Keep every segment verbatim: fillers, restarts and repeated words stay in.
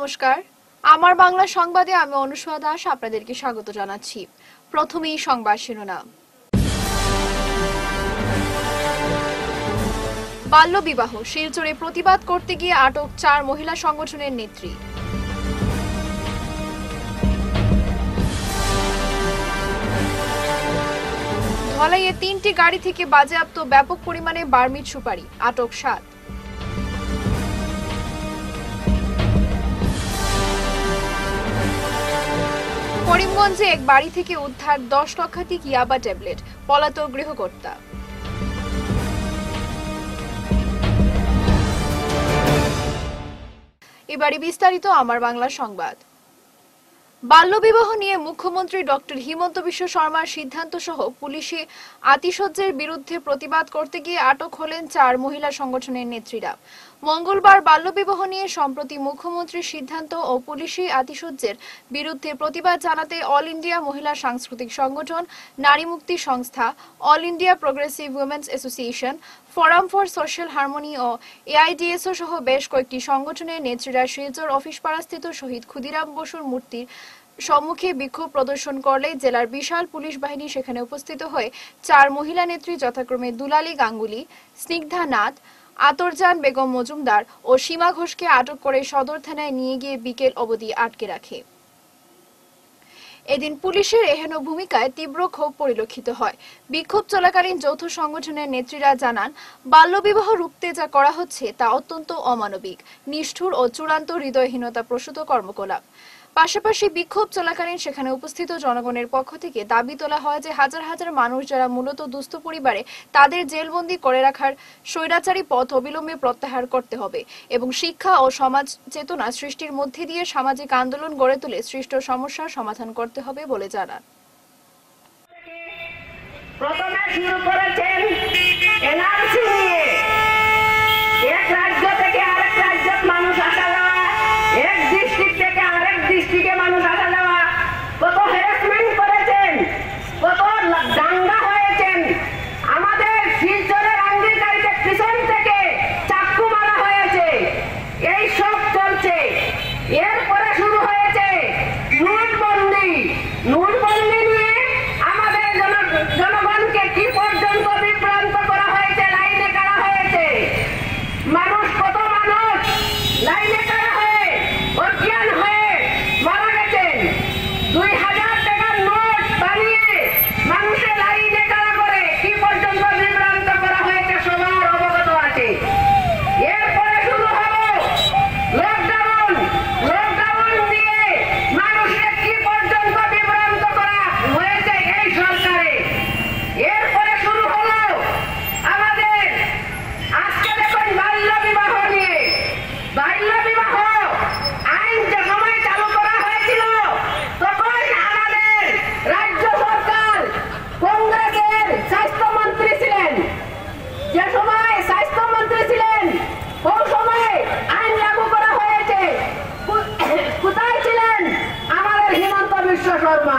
নমস্কার, আমার বাংলা সংবাদে আমি অনুষ্কা দাস আপনাদেরকে স্বাগত জানাচ্ছি। প্রথমেই সংবাদ শিরোনাম। বাল্যবিবাহ শিলচরে প্রতিবাদ করতে গিয়ে আটক চার মহিলা সংগঠনের নেত্রী। ধলাইয়ে তিনটি গাড়ি থেকে বাজেয়াপ্ত ব্যাপক পরিমাণে বার্মিজ সুপারি, আটক সাত। করিমগঞ্জে এক বাড়ি থেকে উদ্ধার দশ লক্ষাধিক ইয়াবা ট্যাবলেট, পলাতক গৃহকর্তা। এবারে বিস্তারিত আমার বাংলা সংবাদ। বাল্যবিবাহ নিয়ে মুখ্যমন্ত্রী ডক্টর হিমন্ত বিশ্ব শর্মার সিদ্ধান্ত সহ পুলিশে আতিশয্যের বিরুদ্ধে প্রতিবাদ করতে গিয়ে আটক হলেন চার মহিলা সংগঠনের নেত্রীরা। মঙ্গলবার বাল্যবিবাহ নিয়ে সম্প্রতি মুখ্যমন্ত্রীর সিদ্ধান্ত ও পুলিশি আতিশয্যের বিরুদ্ধে প্রতিবাদ জানাতে অল ইন্ডিয়া মহিলা সাংস্কৃতিক সংগঠন, Nari Mukti Sanstha, all India progressive women's association, forum for social harmony ও এআইডিএসও সহ বেশ কয়েকটি সংগঠনের নেত্রীরা শিলচর অফিসপাড়াস্থিত শহীদ ক্ষুদিরাম বসুর মূর্তির সম্মুখে বিক্ষোভ প্রদর্শন করলে জেলার বিশাল পুলিশ বাহিনী সেখানে উপস্থিত হয়ে চার মহিলা নেত্রী যথাক্রমে দুলালী গাঙ্গুলি, স্নিগ্ধা নাথ, আতরজান বেগম মজুমদার ও সীমা ঘোষকে আটক করে সদর থানায় নিয়ে গিয়ে বিকেল অবধি আটকে রাখে। এদিন পুলিশের এহেন ভূমিকায় তীব্র ক্ষোভ পরিলক্ষিত হয়। বিক্ষোভ চলাকালীন যৌথ সংগঠনের নেত্রীরা জানান, বাল্যবিবাহ রুখতে যা করা হচ্ছে তা অত্যন্ত অমানবিক, নিষ্ঠুর ও চূড়ান্ত হৃদয়হীনতা প্রসূত কর্মকলাপ। পাশাপাশি বিক্ষোভ চলাকালীন সেখানে উপস্থিত জনগণের পক্ষ থেকে দাবি তোলা হয় যে হাজার হাজার মানুষ যারা মূলত দুস্থ পরিবারে, তাদের জেলবন্দি করে রাখার স্বৈরাচারী পথ অবিলম্বে প্রত্যাহার করতে হবে এবং শিক্ষা ও সমাজ চেতনা সৃষ্টির মধ্যে দিয়ে সামাজিক আন্দোলন গড়ে তুলে সৃষ্ট সমস্যার সমাধান করতে হবে বলে জানান। প্রথমে শুরু করেছেন এনআরসি নিয়ে, এক রাজ্য থেকে আরেক রাজ্যের মানুষ আসা যাওয়া, এক ডিস্ট্রিক্ট থেকে আরেক ডিস্ট্রিক্টে মানুষ আসা যাওয়া, কত হ্যারাসমেন্ট করেছেন, কত দাঙ্গা হয়েছেন। আমাদের শিলচরের আঙ্গিরকারীতে পিছন থেকে চাকু মারা হয়েছে, এই সব চলছে। এরপরে শুরু হয়েছে নোটবন্দি। নোটবন্দি নিয়ে আমাদের জনগণকে কি পর্যন্ত বিভ্রান্ত করা হয়েছে, লাইনে কাটা হয়েছে। মানুষ, কত মানুষ লাইনে কাটা হয়ে অজ্ঞান হয়ে মারা গেছেন। দুই হাজার টাকার নোট বানিয়ে মানুষের লাইনে কাটা করে কি পর্যন্ত বিভ্রান্ত করা হয়েছে সবার অবগত আছে। এরপরে শুরু হলো লকডাউন। লকডাউন দিয়ে মানুষকে কি পর্যন্ত বিভ্রান্ত করা হয়েছে এই সরকারে। এরপরে শুরু হলো আমাদের আজকে দেখুন বাল্য বিবাহ নিয়ে। বাল্য বিবাহ আইন যে সময় চালু করা হয়েছিল তখন আমাদের রাজ্য সরকার কংগ্রেসের স্বাস্থ্যমন্ত্রী ছিলেন। যে সময় স্বাস্থ্যমন্ত্রী ছিলেন কোন সময় আইন লাগু করা হয়েছে, কোথায় ছিলেন আমাদের হিমন্ত বিশ্ব শর্মা।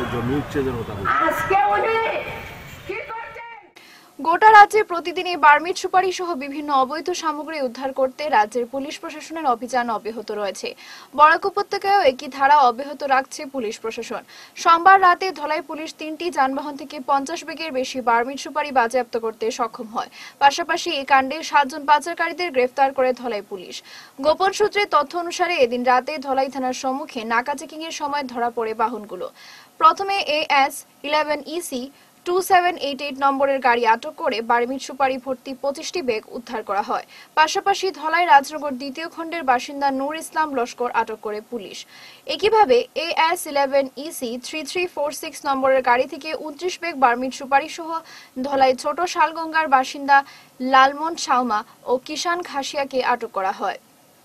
আজকে উনি কি করছেন? গোটা রাজ্যে প্রতিদিনই বার্মিজ সুপারি সহ বিভিন্ন অবৈধ সামগ্রী উদ্ধার করতে রাজ্যের পুলিশ প্রশাসনের অভিযান অব্যাহত রয়েছে। বরাক উপত্যকায়ও একই ধারা অব্যাহত রাখছে পুলিশ প্রশাসন। সোমবার রাতে ধলাই পুলিশ তিনটি যানবাহন থেকে পঞ্চাশ ব্যাগের বেশি বার্মিজ সুপারি বাজেয়াপ্ত করতে সক্ষম হয়। পাশাপাশি এই কাণ্ডে সাতজন পাচারকারীদের গ্রেফতার করে ধলাই পুলিশ। গোপন সূত্রে তথ্য অনুসারে এদিন রাতে ধলাই থানার সম্মুখে নাকা চেকিং এর সময় ধরা পড়ে বাহনগুলো। প্রথমে A S eleven EC two seven eight eight নম্বরের গাড়ি আটক করে বার্মিজ সুপারি ভর্তি পঁচিশটি ব্যাগ উদ্ধার করা হয়। পাশাপাশি ধলাই রাজনগর দ্বিতীয় খণ্ডের বাসিন্দা নূর ইসলাম লস্কর আটক করে পুলিশ। একইভাবে A S eleven EC three three four six নম্বরের গাড়ি থেকে উনত্রিশ ব্যাগ বার্মিজ সুপারি সহ ধলাই ছোট শালগঙ্গার বাসিন্দা লালমন শাওমা ও কিষান খাসিয়াকে আটক করা হয়।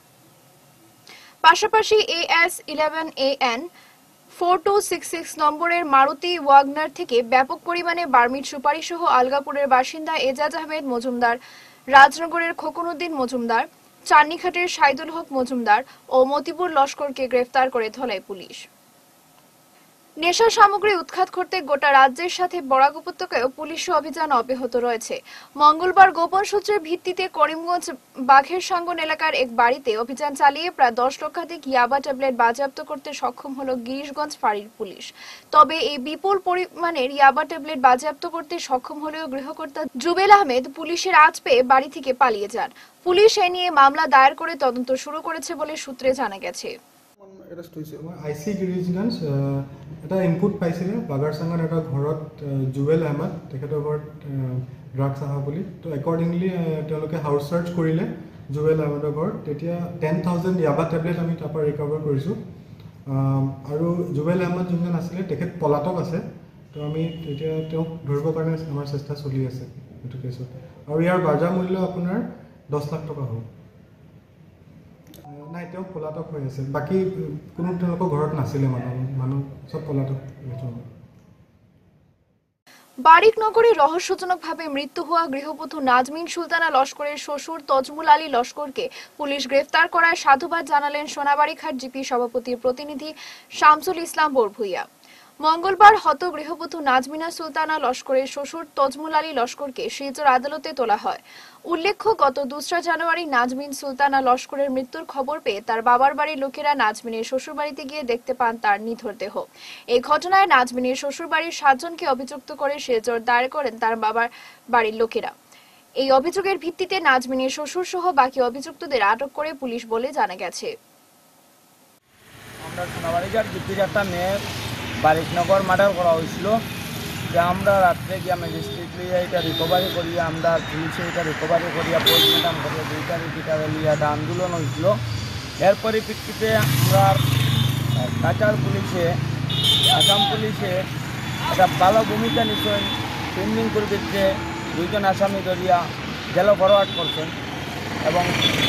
পাশাপাশি A S eleven A N four two six six নম্বরের মারুতি ওয়াগনার থেকে ব্যাপক পরিমাণে বার্মিজ সুপারি সহ আলগাপুরের বাসিন্দা এজাজ আহমেদ মজুমদার, রাজনগরের খোকনউদ্দিন মজুমদার, চান্নিঘাটের সাইদুল হক মজুমদার ও মতিপুর লস্করকে গ্রেফতার করে ধলাই পুলিশ। নেশা সামগ্রী উৎখাত করতে গোটা রাজ্যের সাথে বরাক উপত্যকায়ও পুলিশি অভিযান অব্যাহত রয়েছে। মঙ্গলবার গোপন সূত্রের ভিত্তিতে করিমগঞ্জ বাঘেরসাঙ্গন এলাকার এক বাড়িতে অভিযান চালিয়ে প্রায় দশ লক্ষাধিক ইয়াবা ট্যাবলেট বাজেয়াপ্ত করতে সক্ষম হল গিরিশগঞ্জ ফাঁড়ির পুলিশ। তবে এই বিপুল পরিমাণের ইয়াবা ট্যাবলেট বাজেয়াপ্ত করতে সক্ষম হলেও গৃহকর্তা জুবেল আহমেদ পুলিশের আঁচ পেয়ে বাড়ি থেকে পালিয়ে যান। পুলিশ এ নিয়ে মামলা দায়ের করে তদন্ত শুরু করেছে বলে সূত্রে জানা গেছে। আইসি গিৰিজগঞ্জ এটা ইনপুট পাইছিলে বাগাৰচাঙত এটা ঘৰত জুবেল আহমেদ তেখেতৰ ঘৰত ড্ৰাগছ অহা বুলি। তো একৰ্ডিংলি তেওঁলোকে হাউচ চাৰ্চ কৰিলে জুবেল আহমেদৰ ঘৰত। তেতিয়া টেন থাউজেণ্ড ইয়াবা টেবলেট আমি তাৰপৰা ৰিকভাৰ কৰিছোঁ। আৰু জুবেল আহমেদ যোনজন আছিলে তেখেত পলাতক আছে। তো আমি তেতিয়া তেওঁক ধৰিবৰ কাৰণে আমাৰ চেষ্টা চলি আছে এইটো কেছত। আৰু ইয়াৰ বাজাৰ মূল্য আপোনাৰ দহ লাখ টকা হ'ব। নাই, তেওঁ পলাতক হৈ আছে। বাকী কোনো তেওঁলোকৰ ঘৰত নাছিলে, মানুহ মানুহ চব পলাতক। বারিকনগরে রহস্যজনকভাবে মৃত্যু হওয়া গৃহবধূ নাজমিন সুলতানা লস্করের শ্বশুর তজমুল আলী লস্করকে পুলিশ গ্রেফতার করায় সাধুবাদ জানালেন সোনাবাড়ীঘাট জিপি সভাপতির প্রতিনিধি শামসুল ইসলাম বরভুইয়া। মঙ্গলবার হত গৃহবধূ নাজমিনা সুলতানা লস্করের শ্বশুর তজমুল আলী লস্করকে শিলচর আদালতে তোলা হয়। উল্লেখ্য, গত দোসরা জানুয়ারি নাজমিন সুলতানা লস্করের মৃত্যুর খবর পেয়ে তার বাবার বাড়ির লোকেরা নাজমিনের শ্বশুর বাড়িতে গিয়ে দেখতে পান তার নিথর দেহ। এই ঘটনায় নাজমিনের শ্বশুর বাড়ির সাতজনকে অভিযুক্ত করে শিলচর দায়ের করেন তার বাবার বাড়ির লোকেরা। এই অভিযোগের ভিত্তিতে নাজমিনের শ্বশুর সহ বাকি অভিযুক্তদের আটক করে পুলিশ বলে জানা গেছে। আমরা সোনাবাড়ীঘাট জিপির একটা মেয়ে বারিকনগর মার্ডার করা হয়েছিল, যে আমরা রাত্রে গিয়া ম্যাজিস্ট্রেট লিয়ে এটা রিকভারি করিয়া আমরা পুলিশে এটা রিকভারি করিয়া পোস্টমর্টম করে দুই তারিখ এটা লিয়ে একটা আন্দোলন হয়েছিল। এর পরিপ্রেক্ষিতে আমরা কাছাড় পুলিশে আসাম পুলিশে একটা ভালো ভূমিকা নিচ্ছেন। তিন পূর্বে দুইজন আসামি ধরিয়া জেল ফরওয়ার্ড করছেন এবং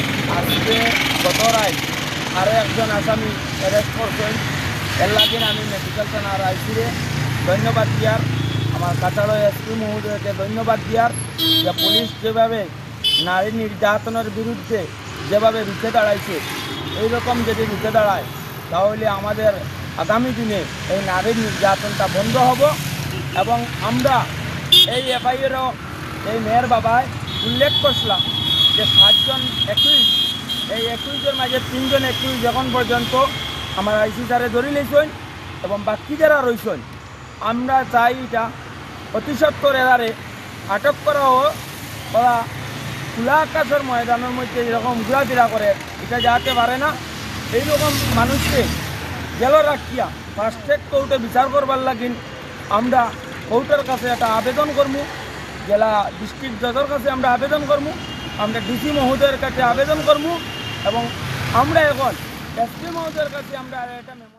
আজকে গত রায় আরও একজন আসামি অ্যারেস্ট করছেন। এর লাগে আমি মেডিকেল থানার আইসিরে ধন্যবাদ দিয়ার, আমার কাছাড় এসপি মহোদয়কে ধন্যবাদ দিয়ার, যে পুলিশ যেভাবে নারী নির্যাতনের বিরুদ্ধে যেভাবে রুখে দাঁড়াইছে, এইরকম যদি রুখে দাঁড়ায় তাহলে আমাদের আগামী দিনে এই নারীর নির্যাতনটা বন্ধ হবে। এবং আমরা এই এফআইআরও এই মেয়ের বাবায় উল্লেখ করছিলাম যে সাতজন একুশ এই একুশের মাঝে তিনজন একুশ এখন পর্যন্ত আমার আইসি স্যারে ধরে লইছেন এবং বাকি যারা রয়েছেন আমরা চাই এটা অতি সত্তর এরারে আটক করা হোক। ওরা খোলা আকাশের ময়দানের মধ্যে যেরকম ঘোরাফেরা করে এটা যাতে পারে না। এইরকম মানুষকে জেল রাখিয়া ফার্স্ট ট্র্যাক কোর্টে বিচার করবার লাগিন আমরা কোর্টের কাছে একটা আবেদন করবো, জেলা ডিস্ট্রিক্ট জজের কাছে আমরা আবেদন করবো, আমরা ডিসি মহোদয়ের কাছে আবেদন করবো এবং আমরা এখন এসপি মহোদয়ের কাছে আমরা এটা মেমো।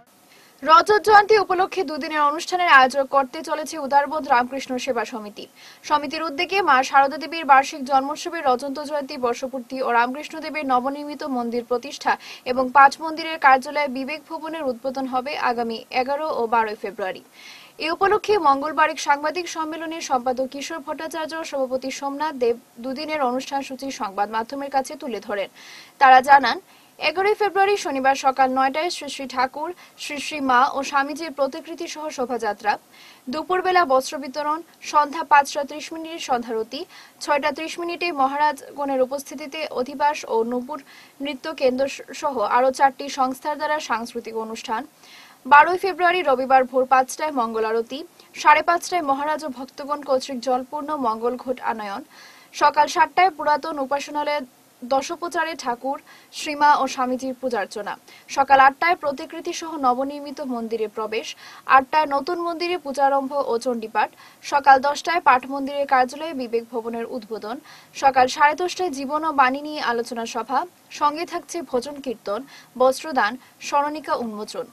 রজত জয়ন্তী উপলক্ষে দুদিনের অনুষ্ঠানের আয়োজন করতে চলেছে উদারবোধ রামকৃষ্ণ সেবা সমিতি। সমিতির উদ্যোগে মা শারদা দেবীর বার্ষিক জন্মোৎসবের রজত জয়ন্তী বর্ষপূর্তি ও রামকৃষ্ণ দেবের নবনির্মিত মন্দির প্রতিষ্ঠা এবং পাঁচ মন্দিরের কার্যালয় বিবেক ভবনের উদ্বোধন হবে আগামী এগারো ও বারোই ফেব্রুয়ারি। এ উপলক্ষে মঙ্গলবার এক সাংবাদিক সম্মেলনের সম্পাদক কিশোর ভট্টাচার্য সভাপতি সোমনাথ দেব দুদিনের অনুষ্ঠান সূচি সংবাদ মাধ্যমের কাছে তুলে ধরেন। তারা জানান, এগারোই ফেব্রুয়ারি শনিবার সকাল নয়টায় শ্রী শ্রী ঠাকুর, শ্রী শ্রী মা ও স্বামীজির প্রতিকৃতি সহ শোভাযাত্রা, দুপুরবেলা বস্ত্র বিতরণ, সন্ধ্যা পাঁচটা ত্রিশ মিনিটে সন্ধ্যারতি, ছয়টা ত্রিশ মিনিটে মহারাজগণের উপস্থিতিতে অধিবাস ও নূপুর নৃত্য কেন্দ্র সহ আরও চারটি সংস্থার দ্বারা সাংস্কৃতিক অনুষ্ঠান। বারোই ফেব্রুয়ারি রবিবার ভোর পাঁচটায় মঙ্গল আরতি, সাড়ে পাঁচটায় মহারাজ ও ভক্তগণ কর্তৃক জলপূর্ণ মঙ্গল ঘট আনয়ন, সকাল সাতটায় পুরাতন উপাসনালয়ে দশোপচারে ঠাকুর, শ্রীমা ও স্বামীজির পূজার্চনা, সকাল আটটায় প্রতিকৃতি সহ নবনির্মিত মন্দিরে প্রবেশ, আটটায় নতুন মন্দিরে পূজারম্ভ ও চণ্ডীপাঠ, সকাল দশটায় পাঠ মন্দিরের কার্যালয়ে বিবেক ভবনের উদ্বোধন, সকাল সাড়ে দশটায় জীবন ও বাণী নিয়ে আলোচনা সভা, সঙ্গে থাকছে ভজন কীর্তন, বস্ত্রদান, স্মরণিকা উন্মোচন।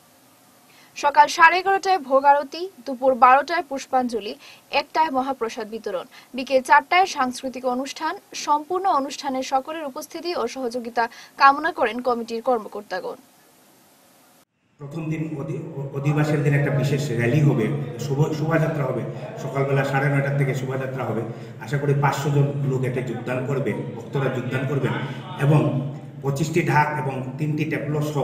সকাল সাড়ে এগারোটায় ভোগ আরতি, দুপুর বারোটায় পুষ্পাঞ্জলি, একটায় মহাপ্রসাদ বিতরণ, বিকেল চারটায় সাংস্কৃতিক অনুষ্ঠান। সম্পূর্ণ অনুষ্ঠানে সকলের উপস্থিতি ও সহযোগিতা কামনা করেন কমিটির কর্মকর্তাগণ। প্রথম দিন অধিবাসের দিন একটা বিশেষ র্যালি হবে, শোভাযাত্রা হবে, সকালবেলা সাড়ে নয়টার থেকে শোভাযাত্রা হবে। আশা করি পাঁচশো জন লোক এতে যোগদান করবেন, ভক্তরা যোগদান করবেন এবং পঁচিশটি ঢাক এবং তিনটি ট্যাবলো সহ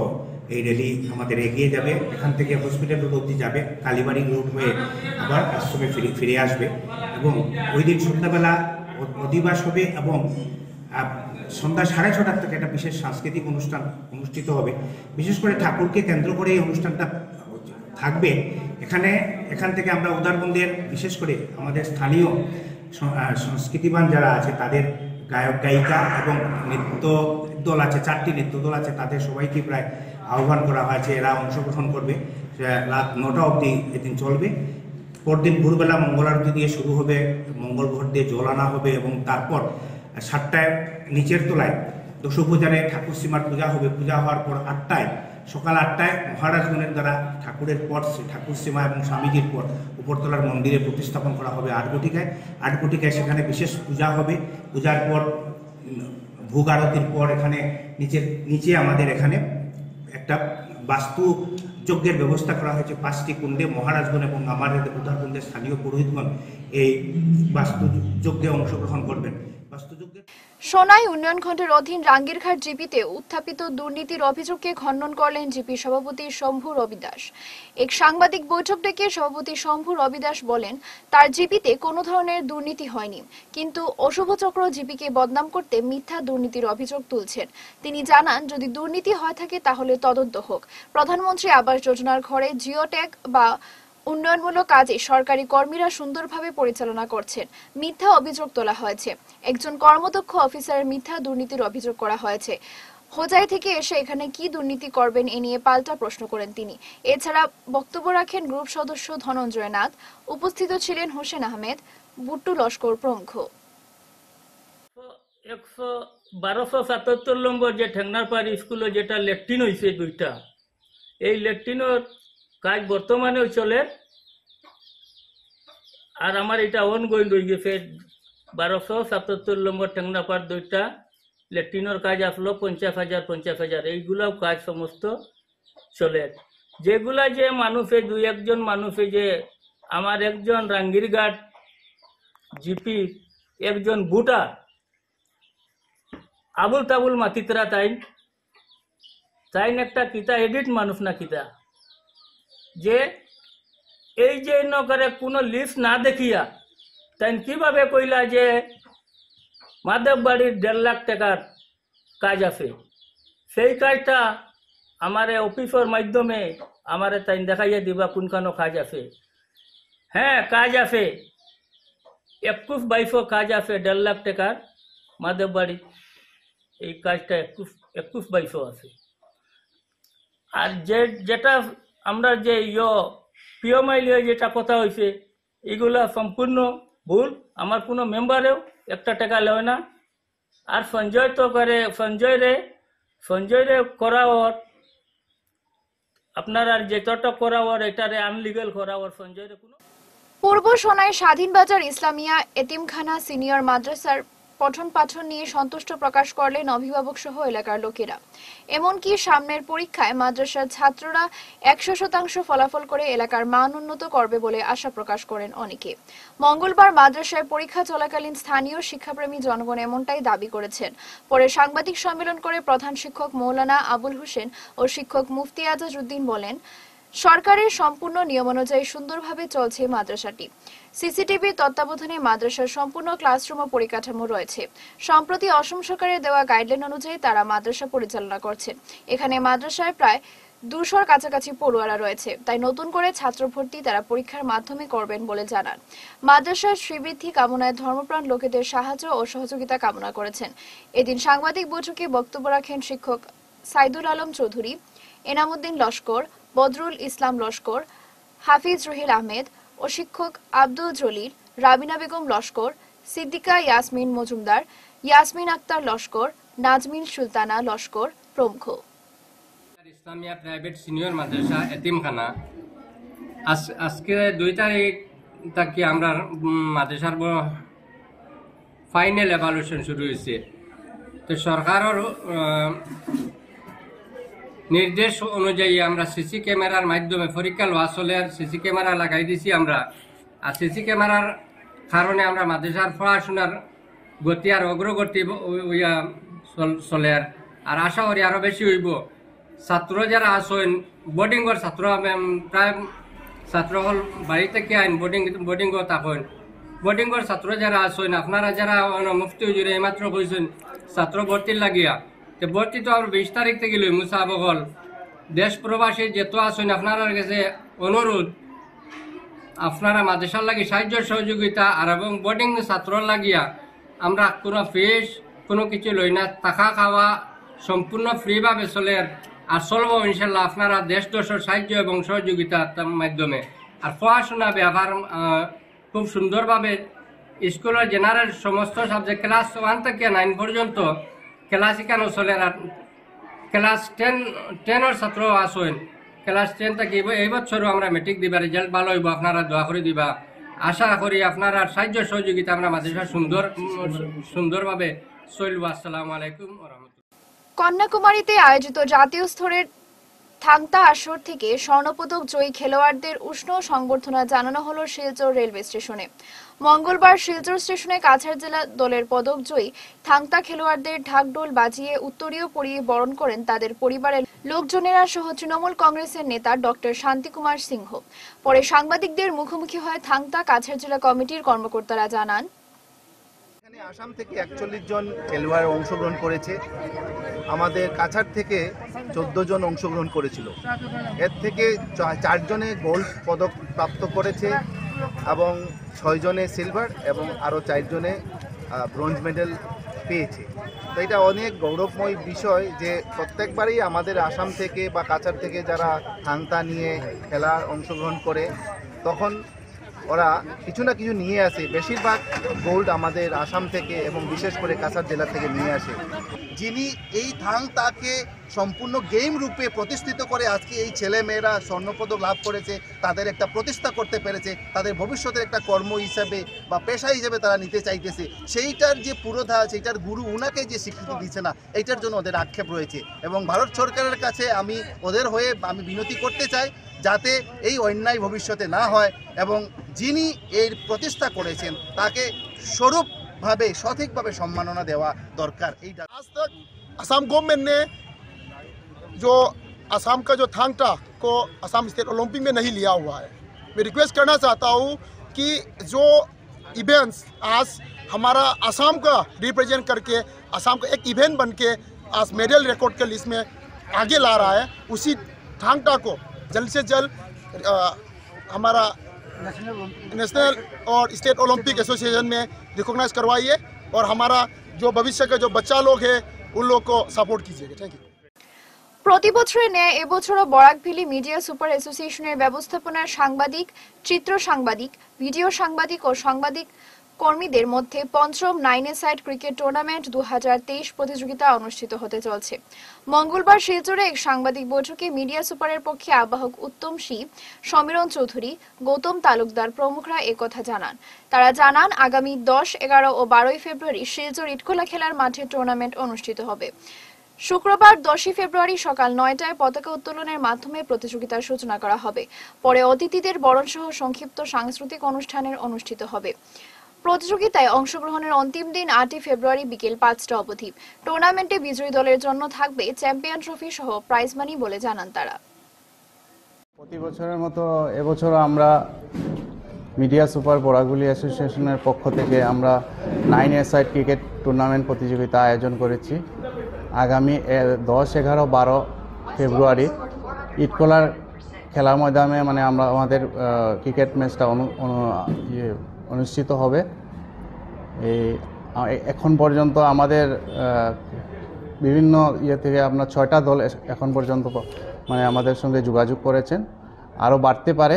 এই র্যালি আমাদের এগিয়ে যাবে, এখান থেকে হসপিটাল রোড অবধি যাবে, কালীবাড়ি রোড হয়ে আবার আশ্রমে ফিরে ফিরে আসবে এবং ওই দিন সন্ধ্যাবেলা অধিবাস হবে এবং সন্ধ্যা সাড়ে ছটার থেকে একটা বিশেষ সাংস্কৃতিক অনুষ্ঠান অনুষ্ঠিত হবে। বিশেষ করে ঠাকুরকে কেন্দ্র করে এই অনুষ্ঠানটা থাকবে। এখানে এখান থেকে আমরা উদারবন্দের বিশেষ করে আমাদের স্থানীয় সংস্কৃতিবান যারা আছে তাদের গায়ক গায়িকা এবং নৃত্য দল আছে, চারটি নৃত্য দল আছে, তাদের সবাইকে প্রায় আহ্বান করা হয়েছে, এরা অংশগ্রহণ করবে। রাত নটা অবধি এদিন চলবে। পরদিন ভোরবেলা মঙ্গল আরতি দিয়ে শুরু হবে, মঙ্গল ঘট দিয়ে জল আনা হবে এবং তারপর সাতটায় নিচের তলায় দশপূজারে ঠাকুর সীমার পূজা হবে। পূজা হওয়ার পর আটটায় সকাল আটটায় মহারাজগণের দ্বারা ঠাকুরের পর ঠাকুর সীমা এবং স্বামীজির পর উপরতলার মন্দিরে প্রতিস্থাপন করা হবে আট ঘটিকায়। আট ঘটিকায় সেখানে বিশেষ পূজা হবে। পূজার পর ভোগ আরতির পর এখানে নিচে নিচে আমাদের এখানে একটা বাস্তু যজ্ঞের ব্যবস্থা করা হয়েছে। পাঁচটি কুণ্ডে মহারাজগণ এবং আমাদের উদারবন্দের স্থানীয় পুরোহিতগণ এই বাস্তু যজ্ঞে অংশগ্রহণ করবেন। বাস্তুযজ্ঞের সোনাই উন্নয়ন খণ্ডের অধীন রাঙ্গিরঘাট জিপিতে উত্থাপিত দুর্নীতির অভিযোগকে খণ্ডন করলেন জিপি সভাপতি শম্ভু রবি দাস। এক সাংবাদিক বৈঠক ডেকে সভাপতি শম্ভু রবি দাস বলেন, তার জিপিতে কোনো ধরনের দুর্নীতি হয়নি, কিন্তু অশুভ চক্র জিপিকে বদনাম করতে মিথ্যা দুর্নীতির অভিযোগ তুলছেন। তিনি জানান, যদি দুর্নীতি হয় থাকে তাহলে তদন্ত হোক। প্রধানমন্ত্রী আবাস যোজনার ঘরে জিওটেক বা উন্নয়নমূলক কাজে সরকারি কর্মীরা সুন্দরভাবে পরিচালনা করছেন। মিথ্যা অভিযোগ তোলা হয়েছে। একজন কর্মদক্ষ অফিসারের মিথ্যা দুর্নীতির অভিযোগ করা হয়েছে। হোজাই থেকে এসে এখানে কি দুর্নীতি করবেন এ নিয়ে পাল্টা প্রশ্ন করেন তিনি। এছাড়া বক্তব্য রাখেন গ্রুপ সদস্য ধনঞ্জয় নাথ, উপস্থিত ছিলেন হোসেন আহমেদ, বুট্টু লস্কর প্রমুখ। একশো বারোশো সাতাত্তর নম্বর যে ঠেংনারপাড় স্কুলে যেটা ল্যাট্রিন হয়েছে দুইটা, এই ল্যাট্রিনের কাজ বর্তমানেও চলে আর আমার এটা অনগোয়িং রয়ে গেছে। বারোশো সাতাত্তর নম্বর ঠেংনাপাড় দুইটা ল্যাট্রিনের কাজ আসলো পঞ্চাশ হাজার পঞ্চাশ হাজার এইগুলাও কাজ সমস্ত চলে। যেগুলা যে মানুষে দুই একজন মানুষে যে আমার একজন রাঙ্গিরঘাট জিপি একজন বুটা আবুল তাবুল মাতিতরা তাইন তাইন একটা কিতা এডিট মানুষ না কিতা, যে এই যে নগরে কোনো লিস্ট না দেখিয়া তাই কিভাবে কইলা যে মাধব বাড়ির দেড় লাখ টাকার কাজ আছে। সেই কাজটা আমার অফিসের মাধ্যমে আমার তাই দেখাইয়া দিবা কোনখানো কাজ আছে। হ্যাঁ, কাজ আছে একুশ বাইশো কাজ আছে দেড় লাখ টাকার মাধব বাড়ি, এই কাজটা একুশ একুশ বাইশো আছে। আর যে যেটা আমরা যে ইয় পিওমাইলিয়ে যেটা কথা হয়েছে এগুলা সম্পূর্ণ ভুল। আমার কোনো মেম্বারেও একটা টাকা লয় না। আর সঞ্জয় তো করে সঞ্জয় রে সঞ্জয় রে করাওয়ার আপনার আর যেটা করাওয়ার এটারে আনলিগাল করাওয়ার সঞ্জয় রে কোনো। পূর্ব সোনাই স্বাধীনবাজার ইসলামিয়া এতিমখানা সিনিয়র মাদ্রাসার পঠন পাঠন নিয়ে সন্তুষ্ট প্রকাশ করলেন অভিভাবক সহ এলাকার লোকেরা। এমনকি সামনের পরীক্ষায় মাদ্রাসার ছাত্ররা একশো শতাংশ ফলাফল করে এলাকার মান উন্নত করবে বলে আশা প্রকাশ করেন অনেকে। মঙ্গলবার মাদ্রাসায় পরীক্ষা চলাকালীন স্থানীয় শিক্ষাপ্রেমী জনগণ এমনটাই দাবি করেছেন। পরে সাংবাদিক সম্মেলন করে প্রধান শিক্ষক মৌলানা আবুল হোসেন ও শিক্ষক মুফতি আজাজ উদ্দিন বলেন, সরকারের সম্পূর্ণ নিয়মানুযায়ী সুন্দরভাবে চলছে মাদ্রাসাটি। সিসিটিভির তত্ত্বাবধানে মাদ্রাসার সম্পূর্ণ ক্লাসরুম ও পরিকাঠামো রয়েছে। সম্প্রতি অসম সরকারের দেওয়া গাইডলাইন অনুযায়ী তারা মাদ্রাসা পরিচালনা করছেন। এখানে মাদ্রাসায় প্রায় দুশোর কাছাকাছি পড়ুয়ারা রয়েছে, তাই নতুন করে ছাত্র ভর্তি তারা পরীক্ষার মাধ্যমে করবেন বলে জানান। মাদ্রাসার শ্রীবৃদ্ধি কামনায় ধর্মপ্রাণ লোকেদের সাহায্য ও সহযোগিতা কামনা করেছেন। এদিন সাংবাদিক বৈঠকে বক্তব্য রাখেন শিক্ষক সাইদুল আলম চৌধুরী, এনামুদ্দিন লস্কর, বদরুল ইসলাম লস্কর, হাফিজ রহিল আহমেদ ও শিক্ষক আব্দুল জলিল, রাবিনা বেগম লস্কর, সিদ্দিকা ইয়াসমিন মজুমদার, ইয়াসমিন আক্তার লস্কর, নাজমিন সুলতানা লস্কর প্রমুখ। ইসলামিয়া প্রাইভেট সিনিয়র মাদ্রাসা এতিমখানা আজকে দুই তারিখ থেকে আমরা মাদ্রাসার ফাইনাল এভালুয়েশন শুরু হয়েছে। তো সরকারের নির্দেশ অনুযায়ী আমরা সিসি ক্যামেরার মাধ্যমে পরীক্ষা লওয়া চলে, সিসি ক্যামেরা লাগাই দিছি আমরা। আর সিসি ক্যামেরার কারণে আমরা মাদ্রাসার পড়াশোনার গতি আর অগ্রগতি চলে আর আশা করি আরো বেশি হইব। ছাত্র যারা আসেন বোর্ডিংয়ের ছাত্র প্রায় ছাত্র হল বাড়ি থেকে আইন বোর্ডিং বোর্ডিংও থাকেন বোর্ডিংয়ের ছাত্র যারা আসেন আপনারা যারা মুফতি হুজুরে এইমাত্র কইছেন ছাত্র ভর্তির লাগিয়া তো ভর্তি তো আমরা বিশ তারিখ থেকে লই মুসাবকল দেশ প্রবাসী যেত আসেন আপনার কাছে অনুরোধ আপনারা মাদ্রাসার লাগি সাহায্য সহযোগিতা আর এবং বোর্ডিং ছাত্র লাগিয়া আমরা কোনো ফিস কোনো কিছু লই না থাকা খাওয়া সম্পূর্ণ ফ্রিভাবে চলে আর চলব ইনশাল্লাহ আপনারা দেশ দশের সাহায্য এবং সহযোগিতার মাধ্যমে আর পড়াশোনা ব্যবহার খুব সুন্দরভাবে স্কুলের জেনারেল সমস্ত সাবজেক্ট ক্লাস ওয়ান থেকে নাইন পর্যন্ত ক্লাস শিখানো চলে আর ক্লাস টেন টেনের ছাত্র আসেন ক্লাস টেন থেকে এই বছরও আমরা মেট্রিক দিবা রেজাল্ট ভালো হইব আপনারা দোয়া করে দিবা আশা করি আপনারা সাহায্য সহযোগিতা আমরা মাদ্রাসা সুন্দর সুন্দরভাবে চলব। আসসালামু আলাইকুম ওয়া রাহমাতুল্লাহ। কন্যাকুমারীতে আয়োজিত জাতীয় স্তরের থাংতা আসর থেকে স্বর্ণপদক জয়ী খেলোয়াড়দের উষ্ণ সংবর্ধনা জানানো হলো শিলচর রেলওয়ে স্টেশনে। মঙ্গলবার শিলচর স্টেশনে কাছাড় জেলা দলের পদক জয়ী থাংতা খেলোয়াড়দের ঢাকঢোল বাজিয়ে উত্তরীয় পরিয়ে বরণ করেন তাদের পরিবারের লোকজনেরা সহ তৃণমূল কংগ্রেসের নেতা ডক্টর শান্তিকুমার সিংহ। পরে সাংবাদিকদের মুখোমুখি হয়ে থাংতা কাছাড় জেলা কমিটির কর্মকর্তারা জানান, আসাম থেকে একচল্লিশ জন খেলোয়াড় অংশগ্রহণ করেছে, আমাদের কাছাড় থেকে চোদ্দ জন অংশগ্রহণ করেছিল। এর থেকে চারজনে গোল্ড পদক প্রাপ্ত করেছে এবং ছয়জনে সিলভার এবং আরও চারজনে ব্রোঞ্জ মেডেল পেয়েছে। তো এটা অনেক গৌরবময় বিষয় যে প্রত্যেকবারই আমাদের আসাম থেকে বা কাছাড় থেকে যারা থাংতা নিয়ে খেলার অংশগ্রহণ করে তখন ওরা কিছু না কিছু নিয়ে আসে। বেশিরভাগ গোল্ড আমাদের আসাম থেকে এবং বিশেষ করে কাছাড় জেলা থেকে নিয়ে আসে। যিনি এই থাংতাকে সম্পূর্ণ গেম রূপে প্রতিষ্ঠিত করে আজকে এই ছেলে মেয়েরা স্বর্ণপদক লাভ করেছে, তাদের একটা প্রতিষ্ঠা করতে পেরেছে, তাদের ভবিষ্যতের একটা কর্ম হিসাবে বা পেশা হিসেবে তারা নিতে চাইতেছে, সেইটার যে পুরোধা সেইটার গুরু উনাকে যে স্বীকৃতি দিচ্ছে না, এইটার জন্য ওদের আক্ষেপ রয়েছে। এবং ভারত সরকারের কাছে আমি ওদের হয়ে আমি বিনতি করতে চাই যাতে এই অন্যায় ভবিষ্যতে না হয় এবং যিনি এর প্রতিষ্ঠা করেছেন তাকে স্বরূপভাবে সঠিকভাবে সম্মাননা দেওয়া দরকার। এইটা आज तक असम गवर्नमेंट ने जो असम का जो थांगटा को असम स्टेट ओलंपिक में नहीं लिया हुआ है। मैं रिक्वेस्ट करना चाहता हूँ कि जो इवेंट्स आज हमारा असम का रिप्रेजेंट करके असम का एक इवेंट बन के आज मेडल रिकॉर्ड के लिस्ट में आगे ला रहा है, उसी थांगटा को जल्द से जल्द आ, हमारा नेशनल और स्टेट ओलंपिक एसोसिएशन में रिकॉग्नाइज करवाइए और हमारा जो भविष्य के जो बच्चा लोग हैं उन लोग को सपोर्ट कीजिएगा। Thank you. প্রতি বছরের ন্যায় এবছরও বরাকভেলি মিডিয়া সুপার অ্যাসোসিয়েশনের ব্যবস্থাপনার সাংবাদিক, চিত্র সাংবাদিক, ভিডিও সাংবাদিক ও সাংবাদিক কর্মীদের মধ্যে পঞ্চম nine a side cricket tournament দু হাজার তেইশ প্রতিযোগিতা অনুষ্ঠিত হতে চলছে। মঙ্গলবার শিলচরে এক সাংবাদিক বৈঠকে মিডিয়া সুপারের পক্ষে আহ্বায়ক উত্তম শি, সমীরণ চৌধুরী, গৌতম তালুকদার প্রমুখরা একথা জানান। তারা জানান আগামী দশ, এগারো ও বারোই ফেব্রুয়ারি শিলচর ইটখোলা খেলার মাঠে টুর্নামেন্ট অনুষ্ঠিত হবে। শুক্রবার দশই ফেব্রুয়ারি সকাল নয়টায় পতাকা উত্তোলনের মাধ্যমে প্রতিযোগিতার সূচনা করা হবে। পরে অতিথিদের বরণ সহ সংক্ষিপ্ত সাংস্কৃতিক অনুষ্ঠানের অনুষ্ঠিত হবে। প্রতিযোগিতায় অংশগ্রহণের অন্তিম দিন আটই ফেব্রুয়ারি বিকেল পাঁচটা অবধি। টুর্নামেন্টে বিজয়ী দলের জন্য থাকবে চ্যাম্পিয়ন ট্রফি সহ প্রাইজ মানি বলে জানান তারা। প্রতি বছরের মতো এবছর আমরা মিডিয়া সুপার বরাকভেলি অ্যাসোসিয়েশনের পক্ষ থেকে আমরা nine a side cricket tournament প্রতিযোগিতা আয়োজন করেছি। আগামী দশ, এগারো, বারো ফেব্রুয়ারি ইটখোলার খেলার ময়দানে মানে আমরা আমাদের ক্রিকেট ম্যাচটা ইয়ে অনুষ্ঠিত হবে। এই এখন পর্যন্ত আমাদের বিভিন্ন ইয়ে থেকে আপনার ছয়টা দল এখন পর্যন্ত মানে আমাদের সঙ্গে যোগাযোগ করেছেন, আরও বাড়তে পারে।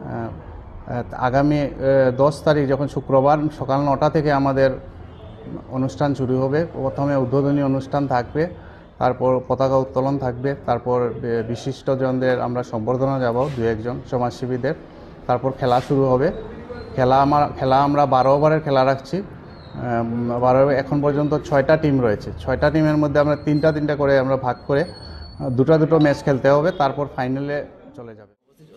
আগামী দশ তারিখ যখন শুক্রবার সকাল নটা থেকে আমাদের অনুষ্ঠান শুরু হবে। প্রথমে উদ্বোধনী অনুষ্ঠান থাকবে, তারপর পতাকা উত্তোলন থাকবে, তারপর বিশিষ্টজনদের আমরা সম্বর্ধনা যাব দু একজন সমাজসেবীদের, তারপর খেলা শুরু হবে। খেলা আমার খেলা আমরা বারো ওভারের খেলা রাখছি। বারো এখন পর্যন্ত ছয়টা টিম রয়েছে। ছয়টা টিমের মধ্যে আমরা তিনটা তিনটা করে আমরা ভাগ করে দুটো দুটো ম্যাচ খেলতে হবে, তারপর ফাইনালে চলে যাবে।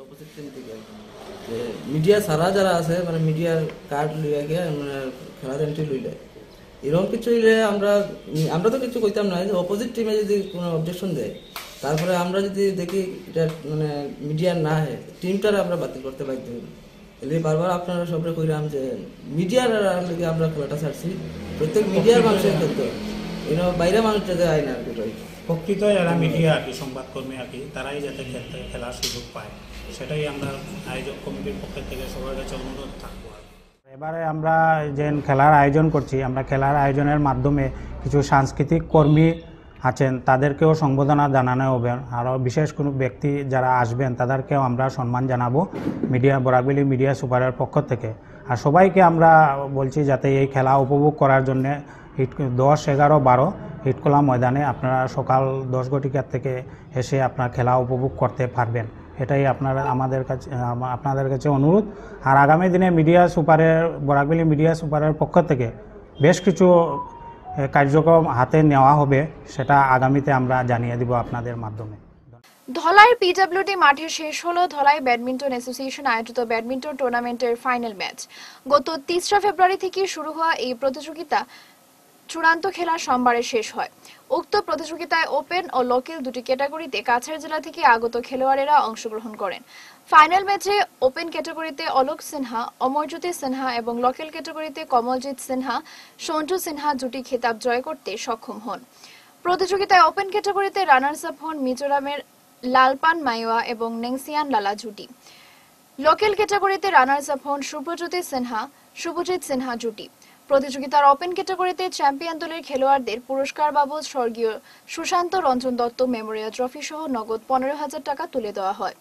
মিডিয়া সারা যারা আছে মানে মিডিয়ার কার্ড লইয়া গিয়ে মানে খেলার এন্ট্রি লইলে এরকম কিছু হইলে আমরা আমরা তো কিছু কইতাম না। অপোজিট টিমে যদি কোনো অবজেকশন দেয় তারপরে আমরা যদি দেখি এটা মানে মিডিয়ার না হয় টিমটার আমরা বাতিল করতে বাধ্য হই। এলে বারবার আপনারা সবরে কইরাম যে মিডিয়ার লাগে আমরা খেলাটা ছাড়ছি, প্রত্যেক মিডিয়ার মানুষের ক্ষেত্রে এরা বাইরে মানুষ যাতে আয় না আর কি। প্রকৃত যারা মিডিয়া আর কি সংবাদকর্মী আর কি তারাই যাতে খেলতে খেলার সুযোগ পায়, সেটাই আমরা আয়োজক কমিটির পক্ষ থেকে সবার কাছে অনুরোধ থাকবো। এবারে আমরা যে খেলার আয়োজন করছি, আমরা খেলার আয়োজনের মাধ্যমে কিছু সাংস্কৃতিক কর্মী আছেন তাদেরকেও সম্বোধনা জানানো হবে, আরও বিশেষ কোনো ব্যক্তি যারা আসবেন তাদেরকেও আমরা সম্মান জানাবো মিডিয়া বরাকভ্যালি মিডিয়া সুপারের পক্ষ থেকে। আর সবাইকে আমরা বলছি যাতে এই খেলা উপভোগ করার জন্যে হিট দশ এগারো বারো হিটকোলা ময়দানে আপনারা সকাল দশ ঘটিকার থেকে এসে আপনার খেলা উপভোগ করতে পারবেন, এটাই আপনারা আমাদের কাছে আপনাদের কাছে অনুরোধ। আর আগামী দিনে মিডিয়া সুপারের বরাকভ্যালি মিডিয়া সুপারের পক্ষ থেকে বেশ কিছু কার্যক্রম হাতে নেওয়া হবে, সেটা আগামীতে আমরা জানিয়ে দিব আপনাদের মাধ্যমে। ধলাইয়ের পিডব্লিউডি মাঠে শেষ হলো ধলাই ব্যাডমিন্টন অ্যাসোসিয়েশন আয়োজিত ব্যাডমিন্টন টুর্নামেন্টের ফাইনাল ম্যাচ। গত তেসরা ফেব্রুয়ারি থেকে শুরু হওয়া এই প্রতিযোগিতা চূড়ান্ত খেলা সোমবারে শেষ হয়। উক্ত প্রতিযোগিতায় ওপেন ও লোকাল দুটি ক্যাটাগরিতে কাছাড় জেলা থেকে আগত খেলোয়াড়েরা অংশগ্রহণ করেন। ফাইনাল ম্যাচে ওপেন ক্যাটাগরিতে অলোক সিনহা, অমরজ্যোতি সিনহা এবং লোকাল ক্যাটাগরিতে কমলজিৎ সিনহা, সঞ্জু সিনহা জুটি খেতাব জয় করতে সক্ষম হন। প্রতিযোগিতায় ওপেন ক্যাটাগরিতে রানার্স আপ হন মিজোরামের লালপান মাইওয়া এবং নেংসিয়ান লালা জুটি। লোকাল ক্যাটাগরিতে রানার্স আপ হন শুভজ্যোতি সিনহা, শুভজিৎ সিনহা জুটি। প্রতিযোগিতার ওপেন ক্যাটাগরিতে চ্যাম্পিয়ন দলের খেলোয়াড়দের পুরস্কার বাবদ স্বর্গীয় সুশান্ত রঞ্জন দত্ত মেমোরিয়াল ট্রফি সহ নগদ পনেরো হাজার টাকা তুলে দেওয়া হয়।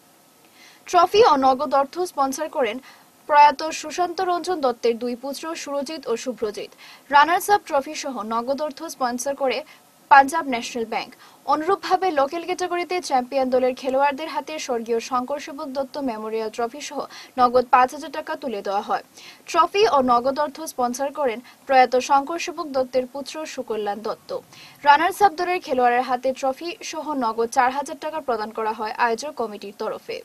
ট্রফি ও নগদ অর্থ স্পন্সর করেন প্রয়াত সুশান্ত রঞ্জন দত্তের দুই পুত্র সুরজিৎ ও শুভ্রজিৎ। রানার্স আপ ট্রফি সহ নগদ অর্থ স্পন্সর করে পাঞ্জাব ন্যাশনাল ব্যাংক। অনুরূপভাবে লোকাল ক্যাটাগরিতে চ্যাম্পিয়ন দলের খেলোয়াড়দের হাতে স্বর্গীয় শঙ্কর সেবক দত্ত মেমোরিয়াল ট্রফি সহ নগদ পাঁচ হাজার টাকা তুলে দেওয়া হয়। ট্রফি ও নগদ অর্থ স্পন্সর করেন প্রয়াত শঙ্কর সেবক দত্তের পুত্র সুকল্যাণ দত্ত। রানার্স আপ দলের খেলোয়াড়ের হাতে ট্রফি সহ নগদ চার হাজার টাকা প্রদান করা হয় আয়োজক কমিটির তরফে।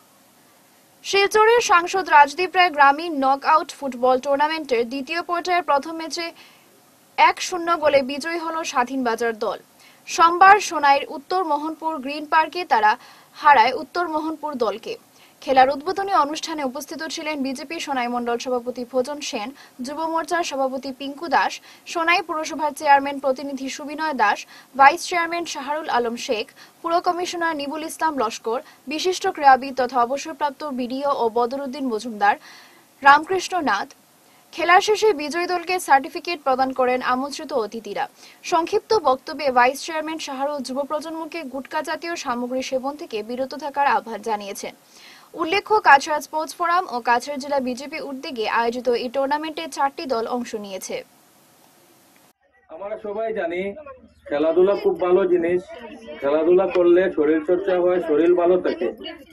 শিলচরের সাংসদ রাজদীপ রায় গ্রামীণ নক আউট ফুটবল টুর্নামেন্টের দ্বিতীয় পর্যায়ের প্রথম ম্যাচে এক শূন্য গোলে বিজয়ী হল স্বাধীন বাজার দল। সোমবার সোনাইর উত্তর মোহনপুর গ্রিন পার্কে তারা হারায় উত্তর মোহনপুর দলকে। খেলার উদ্বোধনী অনুষ্ঠানে উপস্থিত ছিলেন বিজেপি সোনাই মণ্ডল সভাপতি ভোজন সেন, যুব মোর্চার সভাপতি পিঙ্কু দাস, সোনাই পুরসভার চেয়ারম্যান প্রতিনিধি সুবিনয় দাস, ভাইস চেয়ারম্যান শাহরুল আলম শেখ, পুর কমিশনার নিবুল ইসলাম লস্কর, বিশিষ্ট ক্রীড়াবিদ তথা অবসরপ্রাপ্ত বিডিও ও বদরুদ্দিন মজুমদার, রামকৃষ্ণ নাথ। খেলা শেষে বিজয়ী দলকে সার্টিফিকেট প্রদান করেন আমন্ত্রিত অতিথিরা। সংক্ষিপ্ত বক্তব্যে ভাইস চেয়ারম্যান শাহরুল যুব প্রজন্মকে গুটকা জাতীয় সামগ্রী সেবন থেকে বিরত থাকার আহ্বান জানিয়েছেন। উল্লেখ্য, কাছাড় স্পোর্টস ফোরাম ও কাছাড় জেলা বিজেপি উদ্যোগে আয়োজিত এই টুর্নামেন্টে চারটি দল অংশ নিয়েছে। আমরা সবাই জানি খেলাধুলা খুব ভালো জিনিস, খেলাধুলা করলে শরীর চর্চা হয়, শরীর ভালো থাকে।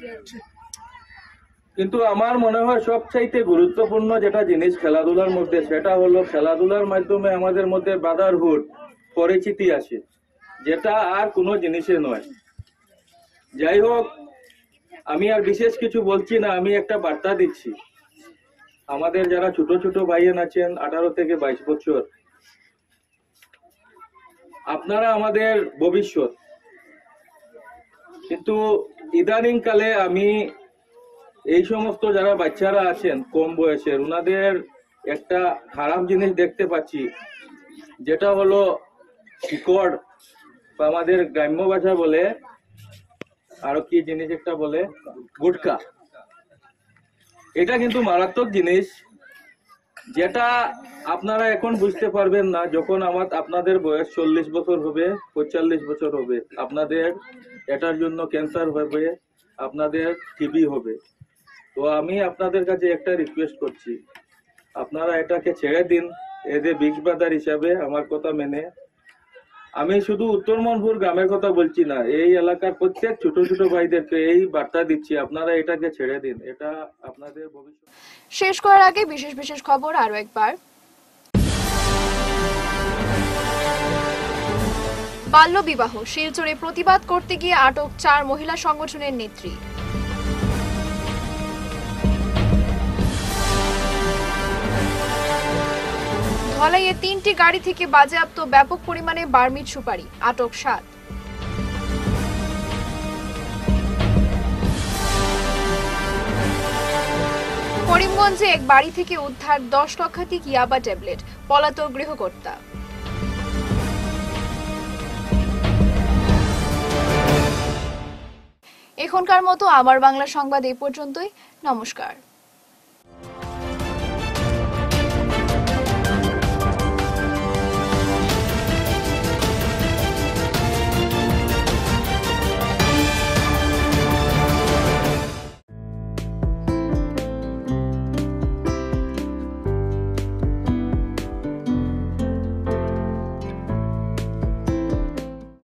কিন্তু আমার মনে হয় সবচাইতে গুরুত্বপূর্ণ যেটা জিনিস খেলাধুলার মধ্যে, সেটা হলো খেলাধুলার মাধ্যমে আমাদের মধ্যে ব্রাদারহুড, পরিচিতি আসে, যেটা আর কোনো জিনিসে নয়। যাই হোক, আমি আর বিশেষ কিছু বলছি না, আমি একটা বার্তা দিচ্ছি। আমাদের যারা ছোট ছোট ভাইয়েন আছেন আঠারো থেকে বাইশ বছর, আপনারা আমাদের ভবিষ্যৎ। কিন্তু ইদানিং কালে আমি এই সমস্ত যারা বাচ্চারা আছেন কম বয়সের, ওনাদের একটা খারাপ জিনিস দেখতে পাচ্ছি, যেটা হলো শিকড়, বা আমাদের গ্রাম্য ভাষা বলে আরো কি জিনিস একটা বলে গুটকা। এটা কিন্তু মারাত্মক জিনিস, যেটা আপনারা এখন বুঝতে পারবেন না। যখন আমার আপনাদের বয়স চল্লিশ বছর হবে, পঁয়তাল্লিশ বছর হবে, আপনাদের এটার জন্য ক্যান্সার হবে, আপনাদের টিবি হবে। তো আমি আপনাদের কাছে একটা রিকোয়েস্ট করছি, আপনারা এটাকে ছেড়ে দিন। এজ এ বিগ ব্রাদার হিসাবে আমার কথা মেনে, আমি শুধু উত্তর মোহনপুর গ্রামের কথা বলছি না, এই এলাকার প্রত্যেক ছোট ছোট ভাইদেরকে এই বার্তা দিচ্ছি, আপনারা এটাকে ছেড়ে দিন। এটা আপনাদের ভবিষ্যৎ। শেষ করার আগে বিশেষ বিশেষ খবর আরো একবার। বাল্য বিবাহ, শিলচরে প্রতিবাদ করতে গিয়ে আটক চার মহিলা সংগঠনের নেত্রী। ধলাইয়ে তিনটি গাড়ি থেকে বাজেয়াপ্ত ব্যাপক পরিমাণে বার্মিজ সুপারি, আটক সাত। করিমগঞ্জে এক বাড়ি থেকে উদ্ধার দশ লক্ষাধিক ইয়াবা ট্যাবলেট, পলাতক গৃহকর্তা। এখনকার মতো আমার বাংলা সংবাদ এই পর্যন্তই। নমস্কার।